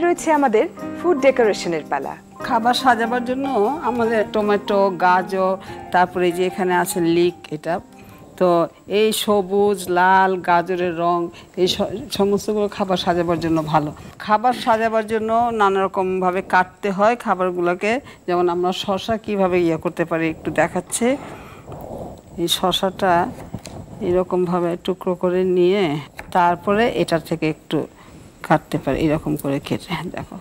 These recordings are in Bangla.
রয়েছে আমাদের ফুড ডেকোরেশনের পালা। খাবার সাজাবার জন্য আমাদের টমেটো, গাজর, তারপরে যে এখানে আছে লিক, এটা তো এই সবুজ লাল গাজরের রং, এই সমস্তগুলো খাবার সাজাবার জন্য ভালো। খাবার সাজাবার জন্য নানা রকমভাবে কাটতে হয় খাবারগুলোকে। যেমন আমরা শসা কীভাবে করতে পারি একটু দেখাচ্ছে। এই শসাটা এরকমভাবে টুকরো করে নিয়ে তারপরে এটার থেকে একটু কাটতে পারি, এরকম করে কেটে দেখো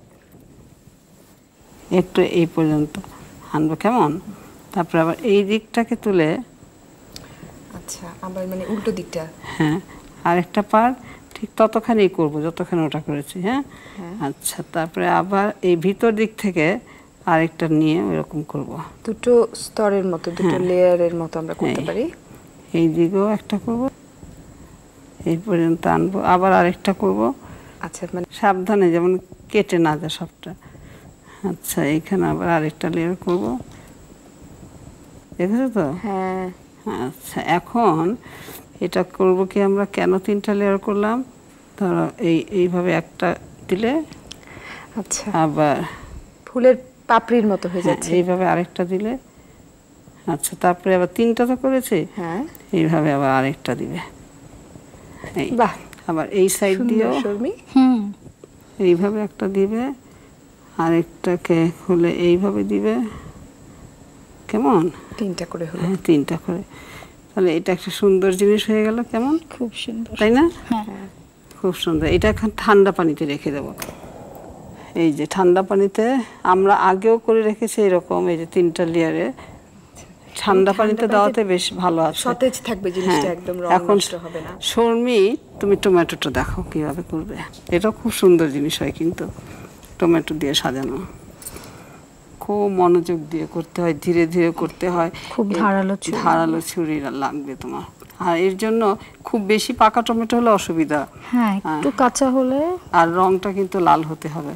একটু এই পর্যন্ত আনবো, কেমন? তারপরে আবার এই দিকটাকে তুলে, আচ্ছা, আবার মানে উল্টো দিকটা, হ্যাঁ আরেকটা পার ঠিক ততখানি করব যতখানি ওটা করেছি। হ্যাঁ, আচ্ছা, তারপরে আবার এই ভিতর দিক থেকে আরেকটা নিয়ে এরকম করব। দুটো স্তরের মতো, দুটো লেয়ারের মতো আমরা করতে পারি। এই দিকেও একটা করব, এই পর্যন্ত আনবো, আবার আরেকটা করব। আচ্ছা, মানে সাবধানে যেমন কেটে না যায় সবটা। আচ্ছা, এইখানে আবার আরেকটা লেয়ার করব, দেখেছো তো? হ্যাঁ। আচ্ছা, এখন এটা করব কি আমরা, কেন 3টা লেয়ার করলাম, ধরো এইভাবে একটা দিলে, আচ্ছা, আবার ফুলের পাপড়ির মতো হয়ে যাচ্ছে, এইভাবে আরেকটা দিলে। আচ্ছা, তারপরে আবার 3টা তো করেছি, হ্যাঁ এইভাবে আবার আরেকটা দিবে। এই বাহ, আবার এই সাইড দিয়েও এইভাবে একটা দিবে, আরেকটাকে খুলে এইভাবে দিবে, কেমন? 3টা করে হলো। হ্যাঁ, 3টা করে, তাহলে এটা একটা সুন্দর জিনিস হয়ে গেল, কেমন? খুব সুন্দর, তাই না? হ্যাঁ, খুব সুন্দর। এটা এখন ঠান্ডা পানিতে রেখে দেব। এই যে ঠান্ডা পানিতে আমরা আগেও করে রেখেছি এরকম, এই যে 3টা লেয়ারে ঠান্ডা পানিতে দেওয়াতে বেশ ভালো আছে, সতেজ থাকবে জিনিসটা, একদম রং নষ্ট হবে না। শর্মি, তুমি টমেটোটা দেখো কিভাবে করবে, এটা খুব সুন্দর জিনিস হয় কিন্তু টমেটো দিয়ে সাজানো। খুব মনোযোগ দিয়ে করতে হয়, ধীরে ধীরে করতে হয়, খুব ধারালো ছুরি লাগবে তোমার। আর এর জন্য খুব বেশি পাকা টমেটো হলে অসুবিধা, হ্যাঁ একটু কাঁচা হলে, আর রংটা কিন্তু লাল হতে হবে।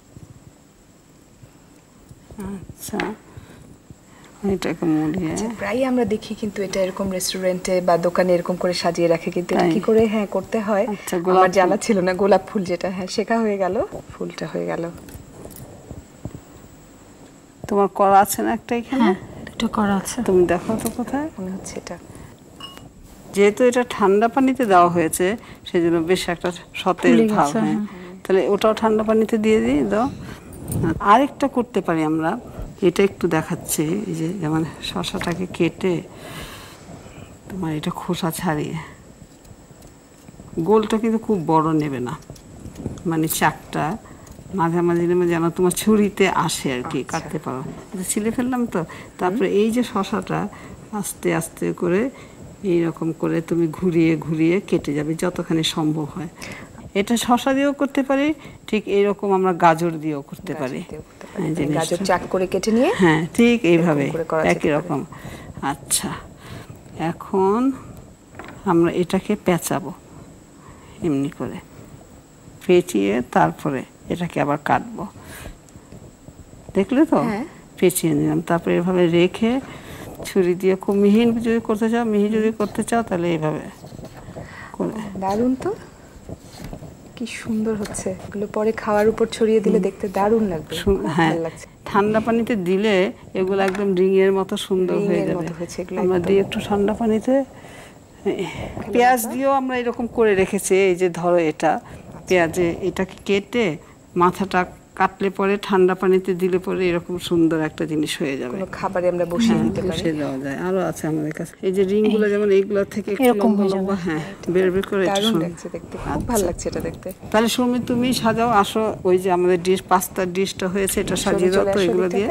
আচ্ছা, এটাকে মুড়িয়ে, প্রায় আমরা দেখি কিন্তু এটা এরকম রেস্টুরেন্টে বা দোকানে এরকম করে সাজিয়ে রাখে, কিন্তু এটা কি করে করতে হয় আমার জানা ছিল না। গোলাপ ফুল যেটা, শেখা হয়ে গেল, ফুলটা হয়ে গেল। তোমার করা আছে না একটা এখানে? দুটো করা আছে, তুমি দেখো তো কোথায় মনে হচ্ছে এটা। যেহেতু এটা ঠান্ডা পানিতে দেওয়া হয়েছে সেজন্য বেশ একটা সতেজ ভাব। হ্যাঁ, তাহলে ওটাও ঠান্ডা পানিতে দিয়ে দিই, দাও। আরেকটা করতে পারি আমরা, এটা একটু দেখাচ্ছি। এই যে যেমন শসাটাকে কেটে তোমার এটা খোসা ছাড়িয়ে, গোলটা কিন্তু খুব বড় নেবে না, মানে চাকটা মাঝামাঝি নেবে যেন তোমার ছুরিতে আসে আর কি, কাটতে পারো। ছিলে ফেললাম তো, তারপরে এই যে শসাটা আস্তে আস্তে করে এইরকম করে তুমি ঘুরিয়ে ঘুরিয়ে কেটে যাবে যতখানি সম্ভব হয়। এটা শসা দিয়েও করতে পারি, ঠিক এইরকম আমরা গাজর দিয়েও করতে পারি। গাজর চাক করে কেটে নিয়ে, হ্যাঁ ঠিক এইভাবে একই রকম। আচ্ছা, এখন আমরা এটাকে পেঁচাবো, এমনি করে পেঁচিয়ে তারপরে এটাকে আবার কাটবো, দেখলে তো? পেঁচিয়ে নিলাম, তারপরে এভাবে রেখে ছুরি দিয়ে খুব মিহি যদি করতে চাও, মিহি যদি করতে চাও তাহলে এইভাবে করে। দারুণ তো, কি সুন্দর হচ্ছে এগুলো। পরে খাওয়ার উপর ছড়িয়ে দিলে দেখতে দারুণ লাগবে। হ্যাঁ, ঠান্ডা পানিতে দিলে এগুলো একদম রিংয়ের মতো সুন্দর হয়ে যাবে। আমরা দিই একটু ঠান্ডা পানিতে। পেঁয়াজ দিয়েও আমরা এরকম করে রেখেছি। এই যে ধরো এটা পেঁয়াজে, এটাকে কেটে মাথাটা কাটলে পরে ঠান্ডা পানিতে দিলে পরে এরকম সুন্দর একটা জিনিস হয়ে যাবে। কোনো খাবারে আমরা বসিয়ে দিতে পারি, বসিয়ে দেওয়া যায়। আরো আছে আমাদের কাছে এই যে রিংগুলো, যেমন এইগুলো থেকে লম্বা লম্বা, হ্যাঁ বের বের করে। দারুণ লাগছে দেখতে, খুব ভালো লাগছে এটা দেখতে। তাহলে সুমি তুমি সাজাও, আসো। ওই যে আমাদের ডিশ, পাস্তার ডিশটা হয়েছে, এটা সাজিয়ে দাও তো এগুলো দিয়ে।